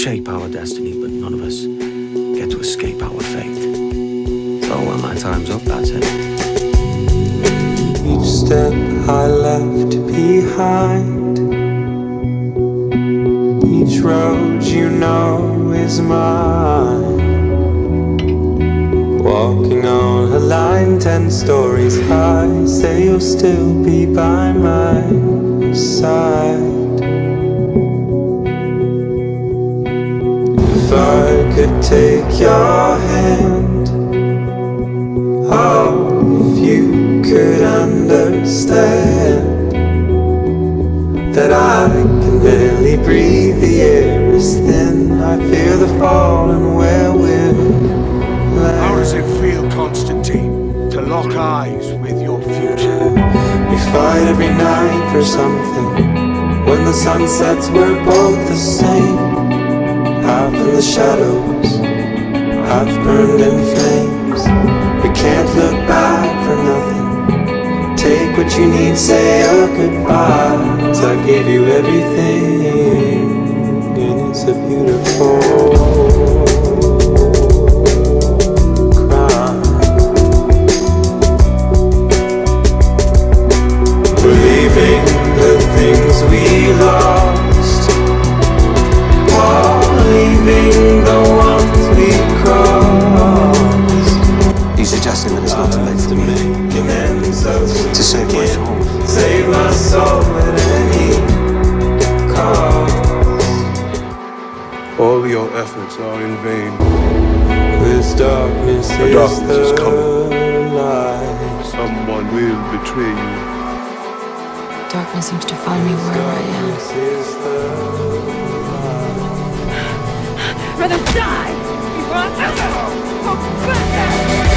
shape our destiny, but none of us get to escape our fate. So when my time's up, that's it. Each step I left behind, each road you know is mine. Walking on a line 10 stories high, say you'll still be by my side. If I could take your hand, oh, if you could understand that I can barely breathe, the air is thin, I fear the fall and where we're land. How does it feel, Constantine, to lock eyes with your future? We fight every night for something. When the sun sets, we're both the same. Half in the shadows, half burned in flames. We can't look back for nothing. Take what you need, say your goodbyes. I gave you everything, and it's a beautiful crime. We're leaving the things we lost, leaving the ones we crossed. You suggesting that it's not too late for me to save my soul? Save my soul at any cost. All your efforts are in vain. This darkness The darkness is coming. light. Someone will betray you. Darkness seems to find me where I am. This is the light. Rather die before I ever go back there.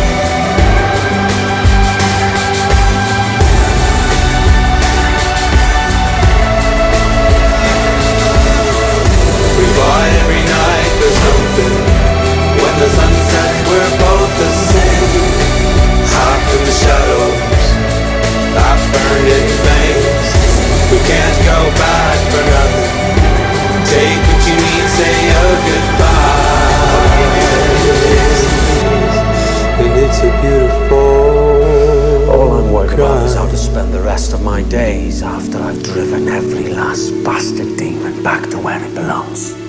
We fight every night for something. When the sun sets, we're both the same. Half in the shadows, half burned in flames. We can't go back for nothing. Take what you need, say your goodbyes. And it's a beautiful All I'm worried about is how crime. to spend the rest of my days after I've driven every last bastard demon back to where it belongs.